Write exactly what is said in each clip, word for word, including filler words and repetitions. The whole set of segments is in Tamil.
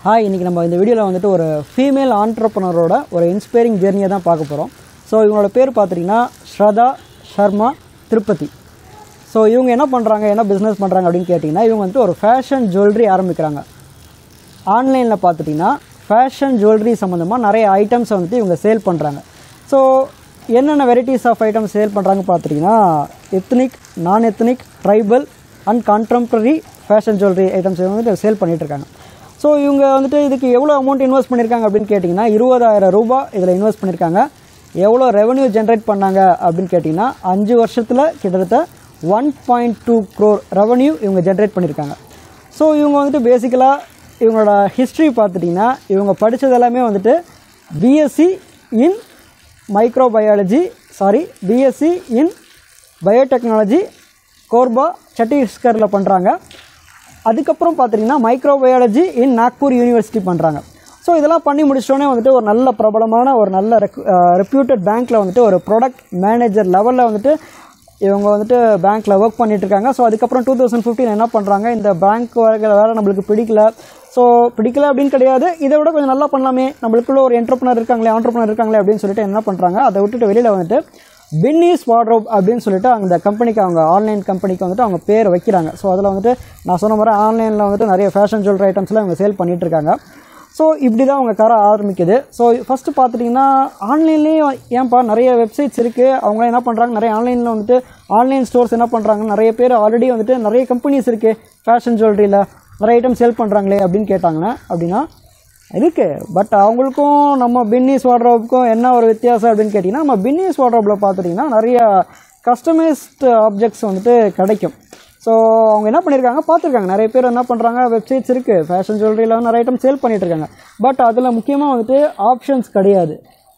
ஹாய், இன்றைக்கி நம்ம இந்த வீடியோவில் வந்துட்டு ஒரு ஃபீமேல் ஆண்டர்ப்ரனரோட ஒரு இன்ஸ்பைரிங் ஜெர்னியை தான் பார்க்க போகிறோம். ஸோ இவங்களோட பேர் பார்த்துட்டிங்கன்னா ஸ்ரதா சர்மா திருப்பதி. ஸோ இவங்க என்ன பண்ணுறாங்க, என்ன பிஸ்னஸ் பண்ணுறாங்க அப்படின்னு கேட்டிங்கன்னா, இவங்க வந்துட்டு ஒரு ஃபேஷன் ஜுவல்லரி ஆரம்பிக்கிறாங்க. ஆன்லைனில் பார்த்துட்டிங்கன்னா ஃபேஷன் ஜுவல்லரி சம்மந்தமாக நிறைய ஐட்டம்ஸை வந்துட்டு இவங்க சேல் பண்ணுறாங்க. ஸோ என்னென்ன வெரைட்டிஸ் ஆஃப் ஐட்டம்ஸ் சேல் பண்ணுறாங்க பார்த்துட்டிங்கன்னா, எத்னிக், நான் ethnic, tribal and contemporary fashion jewellery items வந்துட்டு சேல் பண்ணிகிட்ருக்காங்க. ஸோ இவங்க வந்துட்டு இதுக்கு எவ்வளோ அமௌண்ட் இன்வெஸ்ட் பண்ணியிருக்காங்க அப்படின்னு கேட்டிங்கன்னா, இருபதாயிரம் ரூபாய் இதில் இன்வெஸ்ட் பண்ணியிருக்காங்க. எவ்வளோ ரெவன்யூ ஜென்ரேட் பண்ணாங்க அப்படின்னு கேட்டிங்கன்னா, அஞ்சு வருஷத்தில் கிட்டத்தட்ட one point two crore revenue இவங்க ஜென்ரேட் பண்ணியிருக்காங்க. ஸோ இவங்க வந்துட்டு பேசிக்கலாக இவங்களோட ஹிஸ்ட்ரி பார்த்துட்டிங்கன்னா, இவங்க படித்தது எல்லாமே வந்துட்டு BSc in microbiology sorry BSc in biotechnology Korba சத்தீஸ்கரில் பண்ணுறாங்க. அதுக்கப்புறம் பார்த்திங்கன்னா மைக்ரோபயாலஜி இன் நாக்பூர் யூனிவர்சிட்டி பண்ணுறாங்க. ஸோ இதெல்லாம் பண்ணி முடிச்சோடனே வந்துட்டு ஒரு நல்ல பிரபலமான ஒரு நல்ல ரெக் ரெப்யூட்டட் பேங்க்கில் வந்துட்டு ஒரு ப்ராடக்ட் மேனேஜர் லெவலில் வந்துட்டு இவங்க வந்துட்டு பேங்க்கில் ஒர்க் பண்ணிகிட்ருக்காங்க. ஸோ அதுக்கப்புறம் டூ தௌசண்ட் ஃபிஃப்டீன் என்ன பண்ணுறாங்க, இந்த பேங்க் வேறு நம்மளுக்கு பிடிக்கல. ஸோ பிடிக்கல அப்படின்னு கிடையாது, இதை விட கொஞ்சம் நல்லா பண்ணலாமே, நம்மளுக்குள்ள ஒரு என்டர்ப்ரனர் இருக்காங்களே ஆண்டர்ப்ரனர் இருக்காங்களே அப்படின்னு சொல்லிட்டு என்ன பண்ணுறாங்க, அதை விட்டுட்டு வெளியில் வந்துட்டு பின்னிஸ் வார்ட்ரோப் அப்படின்னு சொல்லிட்டு அந்த கம்பெனிக்கு, அவங்க ஆன்லைன் கம்பெனிக்கு வந்துட்டு அவங்க பேர் வைக்கிறாங்க. ஸோ அதில் வந்துட்டு நான் சொன்ன மாதிரி ஆன்லைனில் வந்துட்டு நிறைய ஃபேஷன் ஜுவல்லரி ஐட்டம்ஸ்லாம் அவங்க சேல் பண்ணிகிட்ருக்காங்க. ஸோ இப்படி தான் அவங்க கர ஆரம்பிக்குது. ஸோ ஃபஸ்ட்டு பார்த்துட்டிங்கன்னா, ஆன்லைன்லேயும் ஏன்ப்பா நிறைய வெப்சைட்ஸ் இருக்குது, அவங்க என்ன பண்ணுறாங்க, நிறைய ஆன்லைனில் வந்துட்டு ஆன்லைன் ஸ்டோர்ஸ் என்ன பண்ணுறாங்க, நிறைய பேர் ஆல்ரெடி வந்துட்டு நிறைய கம்பெனிஸ் இருக்குது ஃபேஷன் ஜுவல்லரியில் நிறைய ஐட்டம் சேல் பண்ணுறாங்களே அப்படின்னு கேட்டாங்கன்னா, அப்படின்னா இருக்குது. பட் அவங்களுக்கும் நம்ம பின்னிஸ் வார்ட்ரோப்புக்கும் என்ன ஒரு வித்தியாசம் அப்படின்னு கேட்டிங்கன்னா, நம்ம பின்னிஸ் வார்ட்ரோப்பில் பார்த்துட்டிங்கன்னா நிறைய கஸ்டமைஸ்டு ஆப்ஜெக்ட்ஸ் வந்துட்டு கிடைக்கும். ஸோ அவங்க என்ன பண்ணியிருக்காங்க பார்த்துருக்காங்க, நிறைய பேர் என்ன பண்ணுறாங்க, வெப்சைட்ஸ் இருக்குது ஃபேஷன் ஜுவல்லரியில் வந்து நிறைய ஐட்டம் சேல் பண்ணிகிட்ருக்காங்க. பட் அதில் முக்கியமாக வந்துட்டு ஆப்ஷன்ஸ் கிடையாது,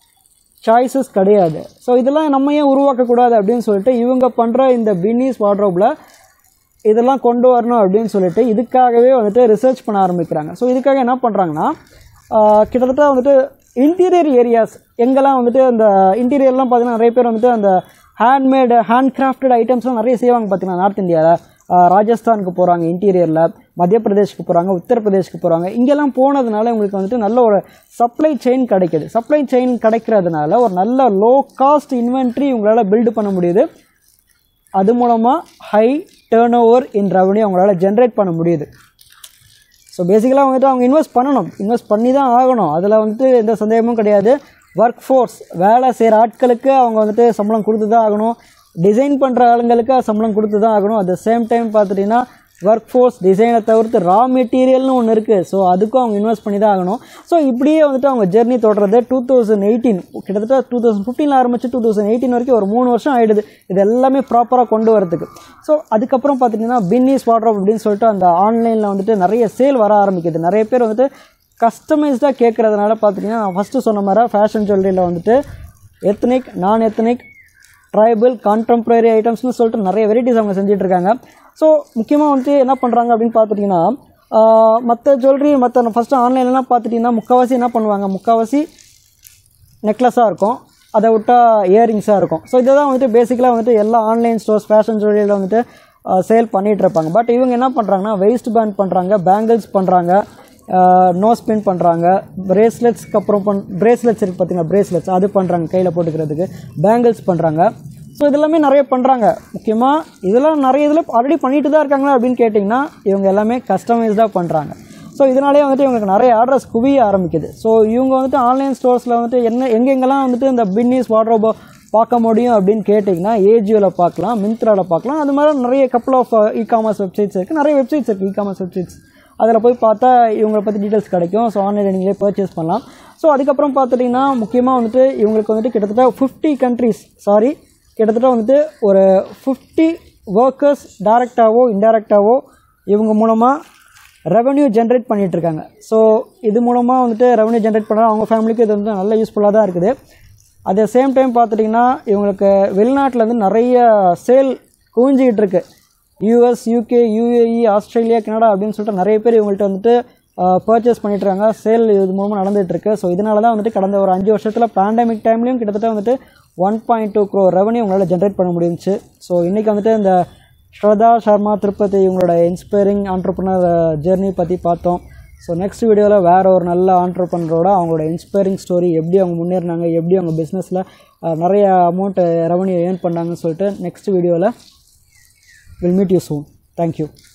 சாய்ஸஸ் கிடையாது. ஸோ இதெல்லாம் நம்ம ஏன் உருவாக்கக்கூடாது அப்படின்னு சொல்லிட்டு இவங்க பண்ணுற இந்த பின்னிஸ் வார்ட்ரோப்பில் இதெல்லாம் கொண்டு வரணும் அப்படின்னு சொல்லிட்டு இதுக்காகவே வந்துட்டு ரிசர்ச் பண்ண ஆரம்பிக்கிறாங்க. ஸோ இதுக்காக என்ன பண்ணுறாங்கன்னா, கிட்டத்தட்ட வந்துட்டு இன்டீரியர் ஏரியாஸ் எங்கெல்லாம் வந்துட்டு அந்த இன்டீரியர்லாம் பார்த்திங்கன்னா நிறைய பேர் வந்துட்டு அந்த ஹேண்ட்மேடு ஹேண்ட் கிராஃப்டட் ஐட்டம்ஸ்லாம் நிறைய செய்வாங்க. பார்த்திங்கன்னா நார்த் இந்தியாவில் ராஜஸ்தானுக்கு போகிறாங்க, இன்டீரியரில் மத்திய பிரதேஷ்க்கு போகிறாங்க, உத்தரப்பிரதேஷ்க்கு போகிறாங்க. இங்கெல்லாம் போனதுனால உங்களுக்கு வந்துட்டு நல்ல ஒரு சப்ளை செயின் கிடைக்கிது. சப்ளை செயின் கிடைக்கிறதுனால ஒரு நல்ல லோ காஸ்ட் இன்வென்ட்ரி உங்களால் பில்டு பண்ண முடியுது. அது மூலமாக high turnover in revenue அவங்களால ஜென்ரேட் பண்ண முடியுது. ஸோ பேசிக்கலாக வந்துட்டு அவங்க இன்வெஸ்ட் பண்ணணும், இன்வெஸ்ட் பண்ணி தான் ஆகணும், அதில் வந்துட்டு எந்த சந்தேகமும் கிடையாது. ஒர்க் ஃபோர்ஸ் வேலை செய்கிற ஆட்களுக்கு அவங்க வந்துட்டு சம்பளம் கொடுத்து தான் ஆகணும், டிசைன் பண்ணுற ஆளுங்களுக்கு சம்பளம் கொடுத்து தான் ஆகணும். அட் த சேம் டைம் பார்த்துட்டிங்கன்னா ஒர்க் ஃபோர்ஸ் டிசைனை தவிர்த்து ரா மெட்டீரியல்னு ஒன்று இருக்குது. ஸோ அதுக்கும் அவங்க இன்வெஸ்ட் பண்ணி தான் ஆகணும். ஸோ இப்படியே வந்துட்டு அவங்க ஜெர்னி தொடர்றது டூ தௌசண்ட் எயிட்டீன் கிட்டத்தட்ட டூ தௌசண்ட் ஃபிஃப்டீனில் ஆரம்பிச்சு டூ தௌசண்ட் எயிட்டீன் வரைக்கும் ஒரு மூணு வருஷம் ஆகிடுது இது எல்லாமே ப்ராப்பராக கொண்டு வரதுக்கு. ஸோ அதுக்கப்புறம் பார்த்திங்கன்னா பின்னிஸ் வார்ட்ரோப் அப்படின்னு சொல்லிட்டு அந்த ஆன்லைனில் வந்துட்டு நிறைய சேல் வர ஆரம்பிக்குது. நிறைய பேர் வந்துட்டு கஸ்டமைஸ்டாக கேட்குறதுனால பார்த்திங்கன்னா, நான் ஃபஸ்ட்டு சொன்ன மாதிரி ஃபேஷன் ஜுவல்லரியில் வந்துட்டு எத்னிக், நான் எத்னிக், ட்ரைபல், கான்டெம்பரரி ஐட்டம்ஸ்னு சொல்லிட்டு நிறைய வெரைட்டிஸ் அவங்க செஞ்சிட்ருக்காங்க. ஸோ முக்கியமாக வந்துட்டு என்ன பண்ணுறாங்க அப்படின்னு பார்த்துட்டிங்கன்னா, மற்ற ஜுவல்லரி மற்ற ஃபஸ்ட்டு ஆன்லைன்லாம் பார்த்துட்டிங்கன்னா முக்கால்வாசி என்ன பண்ணுவாங்க, முக்கால்வாசி நெக்லஸாக இருக்கும், அதை விட்டால் இயரிங்ஸாக இருக்கும். ஸோ இதை தான் வந்துட்டு பேசிக்கலாக வந்துட்டு எல்லா ஆன்லைன் ஸ்டோர்ஸ் ஃபேஷன் ஜுவல்லரியில் வந்துட்டு சேல் பண்ணிகிட்டு இருப்பாங்க. பட் இவங்க என்ன பண்ணுறாங்கன்னா, வெயிஸ்ட் பேண்ட் பண்ணுறாங்க, பேங்கிள்ஸ் பண்ணுறாங்க, நோஸ் பின் பண்ணுறாங்க, பிரேஸ்லெட்ஸ்க்கு அப்புறம் பண் பிரேஸ்லெட்ஸ் இருக்குது பார்த்திங்கன்னா, பிரேஸ்லெட்ஸ் அது பண்ணுறாங்க கையில் போட்டுக்கிறதுக்கு, பேங்கிள்ஸ் பண்ணுறாங்க. ஸோ இதெல்லாமே நிறைய பண்ணுறாங்க. முக்கியமாக இதெல்லாம் நிறைய இதில் ஆல்ரெடி பண்ணிட்டு தான் இருக்காங்களா அப்படின்னு கேட்டிங்கன்னா, இவங்க எல்லாமே கஸ்டமைஸ்டாக பண்ணுறாங்க. ஸோ இதனாலே வந்துட்டு இவங்களுக்கு நிறைய ஆர்டர்ஸ் குவிய ஆரம்பிக்குது. ஸோ இவங்க வந்துட்டு ஆன்லைன் ஸ்டோர்ஸில் வந்துட்டு என்ன எங்கெங்கெல்லாம் வந்துட்டு இந்த பின்னிஸ் வார்ட்ரோபை பார்க்க முடியும் அப்படின்னு கேட்டிங்கன்னா, ஏஜியோவில் பார்க்கலாம், மிந்த்ராவில் பார்க்கலாம், அது மாதிரி நிறைய couple of e commerce websites இருக்குது, நிறைய வெப்சைட்ஸ் இருக்குது இ காமர்ஸ் வெப்சைட்ஸ். அதில் போய் பார்த்தா இவங்களை பற்றி டீட்டெயில்ஸ் கிடைக்கும். ஸோ ஆன்லைனில் நீங்களே பர்ச்சேஸ் பண்ணலாம். ஸோ அதுக்கப்புறம் பார்த்துட்டிங்கன்னா முக்கியமாக வந்துட்டு இவங்களுக்கு வந்துட்டு கிட்டத்தட்ட ஃபிஃப்டி கண்ட்ரிஸ் சாரி கிட்டத்தட்ட வந்துட்டு ஒரு ஃபிஃப்டி ஒர்க்கர்ஸ் டைரெக்டாகவோ இன்டைரக்டாகவோ இவங்க மூலமாக ரெவன்யூ ஜென்ரேட் பண்ணிகிட்ருக்காங்க. ஸோ இது மூலமாக வந்துட்டு ரெவன்யூ ஜென்ரேட் பண்ணுற அவங்க ஃபேமிலிக்கு இது வந்து நல்ல யூஸ்ஃபுல்லாக தான் இருக்குது. அட் த சேம் டைம் பார்த்துட்டிங்கன்னா இவங்களுக்கு வெளிநாட்டில் வந்து நிறைய சேல் குவிஞ்சிக்கிட்டு இருக்குது. US, UK, UAE, Australia, Canada அப்படின்னு சொல்லிட்டு நிறைய பேர் இவங்கள்ட்ட வந்துட்டு பர்ச்சேஸ் பண்ணிகிட்ருக்காங்க. சேல் இது மூலமாக நடந்துகிட்ருக்கு. ஸோ இதனால தான் வந்துட்டு கடந்த ஒரு அஞ்சு வருஷத்தில் பேண்டமிக் டைம்லேயும் கிட்டத்தட்ட வந்துட்டு one point two crore revenue உங்களால் ஜென்ரேட் பண்ண முடிஞ்சிச்சு. ஸோ இன்றைக்கி வந்துட்டு இந்த ஸ்ரதா சர்மா திருப்பதி இவங்களோட இன்ஸ்பைரிங் ஆண்டர்ப்ரனர் ஜெர்னி பற்றி பார்த்தோம். ஸோ நெக்ஸ்ட் வீடியோவில் வேறு ஒரு நல்ல ஆண்டர்ப்ரனரோட அவங்களோட இன்ஸ்பைரிங் ஸ்டோரி, எப்படி அவங்க முன்னேறினாங்க, எப்படி அவங்க பிஸ்னஸில் நிறைய அமௌண்ட்டு ரெவன்யூ ஏர்ன் பண்ணாங்கன்னு சொல்லிட்டு நெக்ஸ்ட் வீடியோவில் will meet you soon. Thank you.